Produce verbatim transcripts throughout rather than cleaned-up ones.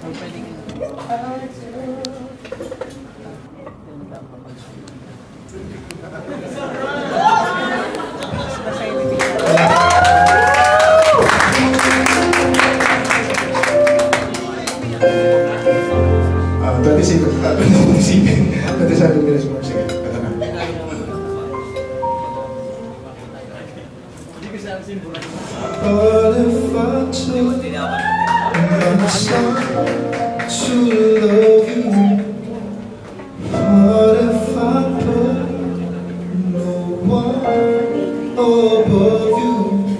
Berarti sih, berarti sih, berarti saya pilih semua sih. What if I took my son to love you? What if I put no one above you?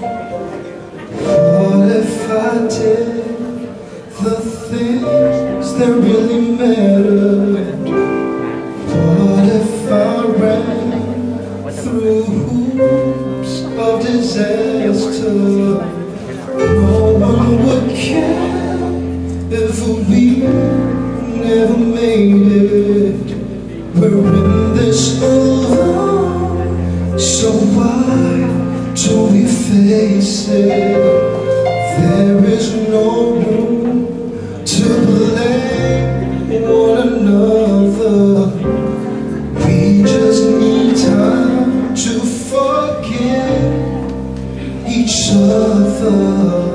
What if I did the things that really mattered? What if I ran through hoops of disaster? No one would care if we never made it. We're in this alone, so why don't we face it? There is no room to blame one another. We just need time to forgive each other.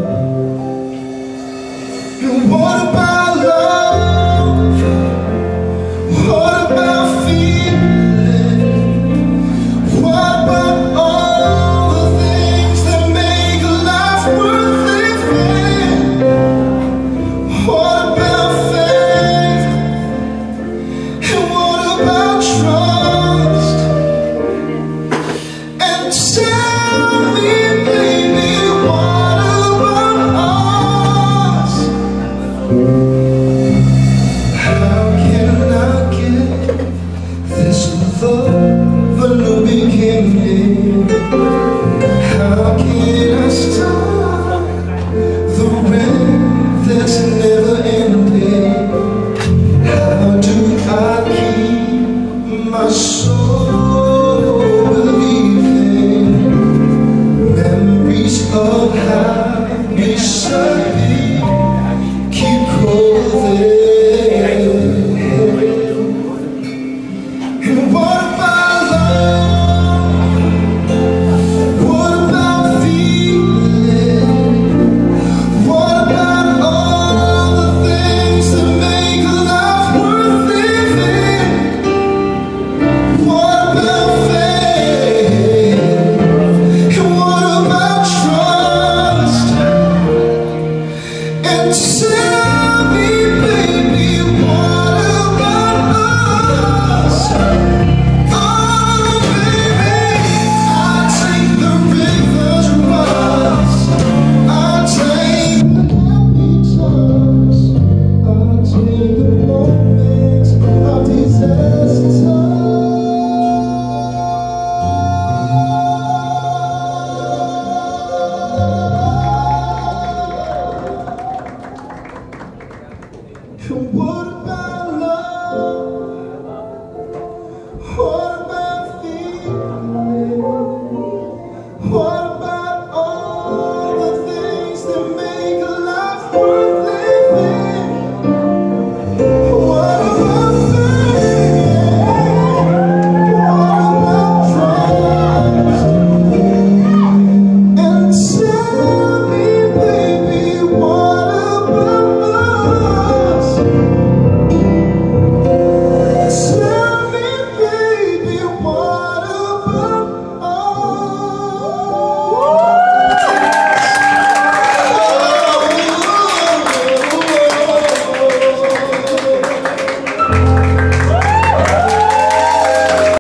And what about love? What about feeling? What about all the things that make life worth living? What about faith? And what about trust? And tell me, baby, what about us? How can I give this love a new beginning? How can I stop the rain that's never ending? How do I keep my soul believing? Memories of happy Sunday keep calling. And what about love? What about feeling? What about all the things that make life worth living? What about faith? And what about trust? And tell me, baby, what about us? Oh, baby, I'll take the rivers across. I'll take the happy times. I'll take the moments of disaster. What